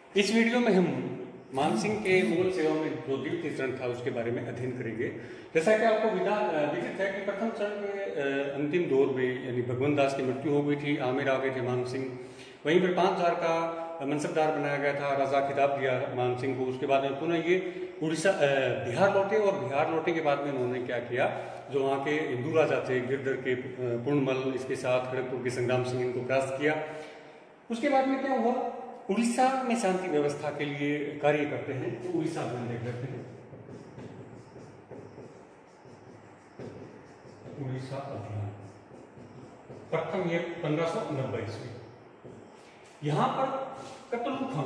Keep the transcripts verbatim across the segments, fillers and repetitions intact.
इस वीडियो में हम मानसिंह के मुगल सेवा में जो द्वितीय चरण था उसके बारे में अध्ययन करेंगे। जैसा कि आपको विदित है कि प्रथम चरण के अंतिम दौर में यानी भगवंत दास की मृत्यु हो गई थी, आमिर आ गए थे मानसिंह। वहीं पर पाँच हजार का मनसबदार बनाया गया था, राजा खिताब दिया मानसिंह को। उसके बाद में पुनः ये उड़ीसा बिहार लौटे और बिहार लौटने के बाद में उन्होंने क्या किया, जो वहाँ के हिंदू राजा थे गिरधर के पूर्णमल, इसके साथ खड़गपुर के संग्राम सिंह, इनको परास्त किया। उसके बाद में क्या हुआ, उड़ीसा में शांति व्यवस्था के लिए कार्य करते हैं। तो उड़ीसा में देख लेते हैं, उड़ीसा अभियान प्रथम ये पंद्रह सौ नब्बे ईस्वी। यहां पर कतलू खां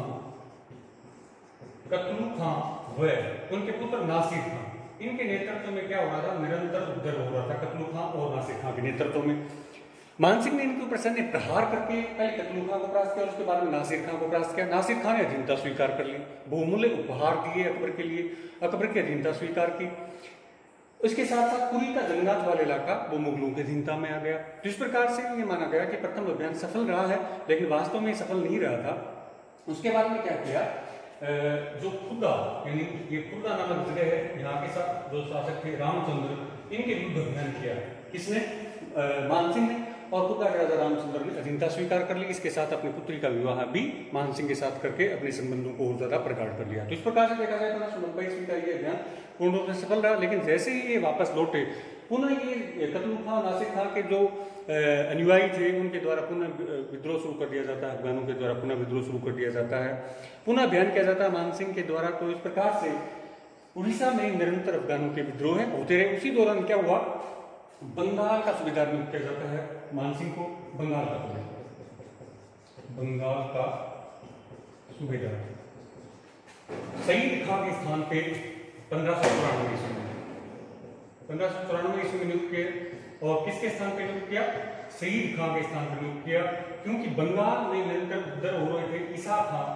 कतलू खां व उनके पुत्र नासिर खां, इनके नेतृत्व में क्या हो रहा था, निरंतर उपद्रव हो रहा था कतलू खां और नासिर खां के नेतृत्व में। मानसिंह ने इनके ऊपर सैन्य प्रहार करके पहले कतलू खां को परास्त किया, उसके बाद में नासिर खां को परास्त किया। नासिर खां ने अधीनता स्वीकार कर ली, बहुमूल्य उपहार दिए अकबर के लिए, अकबर की अधीनता स्वीकार की। उसके साथ साथ पुरी का जंगलात वाला इलाका वो मुगलों की अधीनता में आ गया। तो इस प्रकार से ये माना गया कि प्रथम अभियान सफल रहा है, लेकिन वास्तव में सफल नहीं रहा था। उसके बाद में क्या किया, जो खुदा यानी ये खुदा नामक जगह है, यहाँ के साथ जो शासक थे रामचंद्र, इनके विरुद्ध अभियान किया। किसने? मानसिंह ने। और खुदा के राजा रामचंद्र ने अधीनता स्वीकार कर ली। इसके साथ अपनी पुत्री का विवाह भी मानसिंह के साथ करके अपने संबंधों को और ज्यादा प्रगाढ़ कर लिया। तो इस प्रकार से देखा जाए पंद्रह सौ नब्बे ईस्वी का ये अभियान पूर्ण रूप से सफल रहा। लेकिन जैसे ही ये वापस लौटे, पुनः ये कतलू खां, नासिर खां के जो अनुयायी थे उनके द्वारा पुनः विद्रोह शुरू कर दिया जाता है, अफगानों के द्वारा पुनः विद्रोह शुरू कर दिया जाता है, पुनः अभियान किया जाता है मानसिंह के द्वारा। तो इस प्रकार से उड़ीसा में निरंतर अफगानों के विद्रोह होते रहे। उसी दौरान क्या हुआ, बंगाल का सूबेदार नियुक्त किया जाता है मानसिंह को। बंगाल का सूबेदार बंगाल का सूबेदार सईद खां के स्थान पे पंद्रह सौ चौरानवे ईस्वी में पंद्रह सौ चौरानवे ईस्वी में नियुक्त किया। और किसके स्थान पे नियुक्त किया? सईद खां के स्थान पर नियुक्त किया, क्योंकि बंगाल में निरंतर उपद्रव हो रहे थे ईसा खां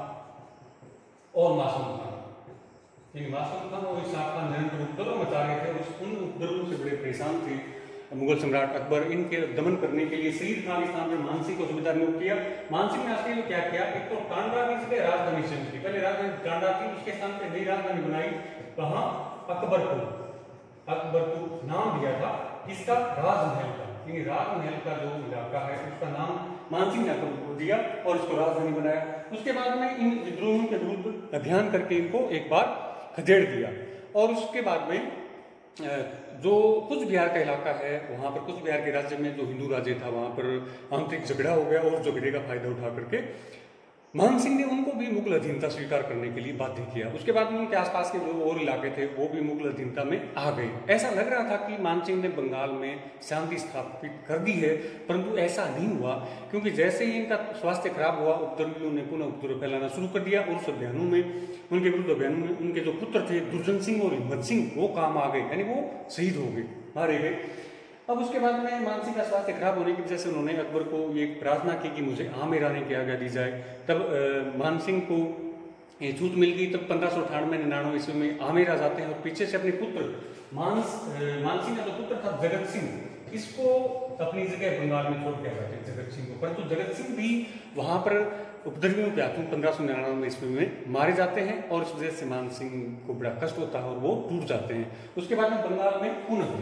और मासूम खां। मासूम खान और ईसा खां निरंतर उपद्रव मचा रहे थे। उस उन उपद्रवों से बड़े परेशान थे मुगल सम्राट अकबर। इनके दमन करने के लिए सईद खान के स्थान पर मानसिंह को सूबेदार नियुक्त किया। मानसिंह ने असली में क्या किया, एक तो टांडा की जगह राजधानी चेंज की। पहले राजधानी टांडा थी, उसके स्थान पर नई राजधानी बनाई, कहां? अकबरपुर। अकबरपुर नाम दिया था इसका राजमहल का, यानी राजमहल का जो इलाका है उसका नाम मानसिंह ने अकबरपुर दिया और इसको राजधानी बनाया। उसके बाद में इन विद्रोहियों के विरुद्ध अभियान करके इनको एक बार खदेड़ दिया। और उसके बाद में जो कुछ बिहार का इलाका है, वहां पर कुछ बिहार के राज्य में जो हिंदू राज्य था, वहां पर आंतरिक झगड़ा हो गया और झगड़े का फायदा उठा करके मानसिंह ने उनको भी मुगल अधीनता स्वीकार करने के लिए बाध्य किया। उसके बाद में उनके आसपास के जो और इलाके थे वो भी मुगल अधीनता में आ गए। ऐसा लग रहा था कि मानसिंह ने बंगाल में शांति स्थापित कर दी है, परंतु ऐसा नहीं हुआ, क्योंकि जैसे ही इनका स्वास्थ्य खराब हुआ, उपद्रवियों ने पुनः उपद्रव फैलाना शुरू कर दिया। और उस अभियानों में, उनके विरुद्ध अभियानों में उनके जो पुत्र थे दुर्जन सिंह और हिम्मत सिंह, वो काम आ गए, यानी वो शहीद हो गए, मारे गए। अब उसके बाद में मानसिंह का स्वास्थ्य खराब होने की वजह से उन्होंने अकबर को ये प्रार्थना की कि मुझे आमेर आने की आज्ञा दी जाए। तब मानसिंह को ये छूट मिल गई। तब पंद्रह सौ अठानवे निन्यानवे ईस्वी में आमेर आ जाते हैं और पीछे से अपने पुत्र मानस मानसिंह का जो पुत्र था जगत सिंह, इसको अपनी जगह बंगाल में छोड़ के आ जाते हैं जगत सिंह को। परंतु जगत सिंह भी वहां पर उपद्रवियों के हाथों पंद्रह सौ निन्यानवे ईस्वी में मारे जाते हैं और इस वजह से मानसिंह को बड़ा कष्ट होता है और वो टूट जाते हैं। उसके बाद में बंगाल में पुनः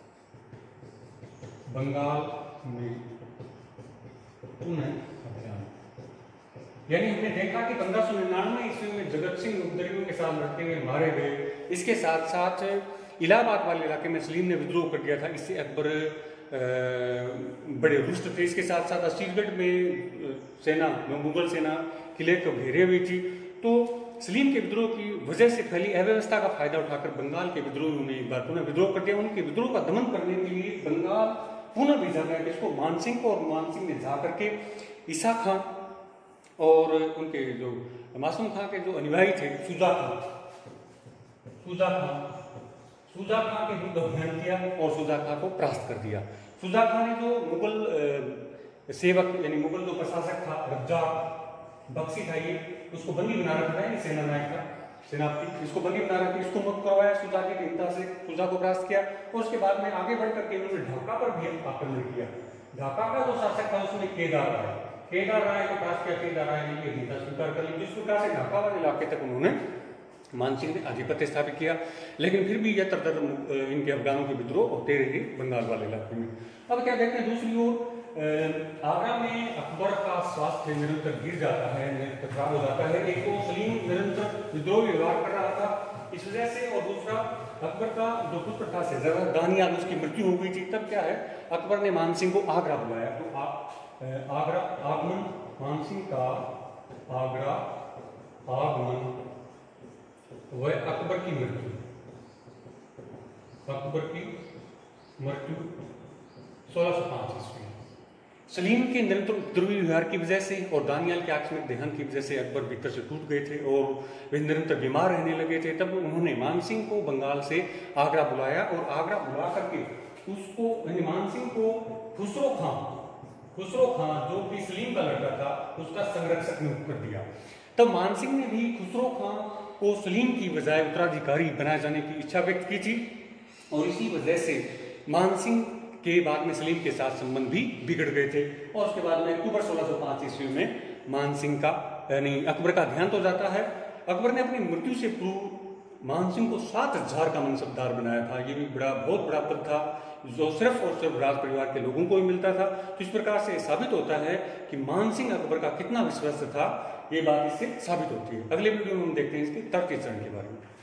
बंगाल में पुनः अभियान, यानी हमने देखा कि पंद्रह सौ निन्यानवे ईस्वी में जगत सिंह उपद्रवियों के साथ लड़ते हुए मारे गए। इसके साथ साथ इलाहाबाद वाले इलाके में सलीम ने विद्रोह कर दिया था, इससे अकबर बड़े रुष्ट थे। इसके साथ साथ असीरगढ़ में सेना मुगल सेना किले को घेरे हुई थी। तो सलीम के विद्रोह की वजह से फैली अव्यवस्था का फायदा उठाकर बंगाल के विद्रोहियों ने एक बार पुनः विद्रोह कर दिया। उनके विद्रोह का दमन करने के लिए बंगाल पुनः भेजा गया किसको? मानसिंह को। और मानसिंह ने जा करके ईसा खां और उनके जो मासूम खां के जो अनुयायी थे सुजा खां सुजा खां सुजा खां के विरुद्ध अभियान किया और सुजा खां को परास्त कर दिया। सुजा खां ने जो मुगल सेवक यानी मुगल जो प्रशासक था रज्जाक बख्शी था, ये उसको बंदी बना रखा है, सेना नायक था, सेनापति, इसको बंदी बना रखा, इसको मुक्त करवाया सुजा की अधीनता से, सुजा को परास्त किया। और उसके बाद में आगे बढ़ करके उन्होंने ढाका पर भी आक्रमण किया। ढाका का जो शासक था उसमें केदार आया, केदार राय को पास किया, केदार राय ने भी अधीनता स्वीकार कर ली। जिस प्रकार से ढाका वाले इलाके तक उन्होंने मानसिंह ने आधिपत्य स्थापित किया, लेकिन फिर भी यह तरतर इनके अफगानों के विद्रोह होते रहे बंगाल वाले इलाके में। अब क्या देखते हैं, दूसरी ओर आगरा में अकबर का स्वास्थ्य निरंतर गिर जाता है, निरंतर खराब हो जाता है। एक तो सलीम निरंतर विद्रोही व्यवहार कर रहा था इस वजह से, और दूसरा अकबर का जो पुत्र था शहजादा दानियाल, उसकी मृत्यु हो गई थी। तब क्या है, अकबर ने मानसिंह को आगरा बुलाया। तो आ, आगरा आगमन, मानसिंह का आगरा आगमन वह अकबर की मृत्यु, अकबर की मृत्यु सोलह सौ पांच ईस्वी। सलीम के निरंतर विद्रोही व्यवहार की वजह से और दानियाल के आकस्मिक देहांत की वजह से अकबर भीतर से टूट गए थे और वे निरंतर बीमार रहने लगे थे। तब उन्होंने मानसिंह को बंगाल से आगरा बुलाया और आगरा बुला करके उसको, मानसिंह को खुसरो खां, खुसरो खां जो कि सलीम का लड़का था, उसका संरक्षक नियुक्त कर दिया। तब मानसिंह ने भी खुसरो खां को सलीम की बजाय उत्तराधिकारी बनाए जाने की इच्छा व्यक्त की थी और इसी वजह से मानसिंह के बाद में सलीम के साथ संबंध भी बिगड़ गए थे। और उसके बाद में अक्टूबर सोलह सौ पांच ईस्वी में मानसिंह का यानी अकबर का देहांत हो जाता है। अकबर ने अपनी मृत्यु से पूर्व मानसिंह को सात हजार का मनसबदार बनाया था। ये भी बड़ा बहुत बड़ा पद था जो सिर्फ और सिर्फ राज परिवार के लोगों को ही मिलता था। तो इस प्रकार से साबित होता है कि मानसिंह अकबर का कितना विश्वस्त था, ये बात इससे साबित होती है। अगले वीडियो में हम देखते हैं इसके तृतीय चरण के बारे में।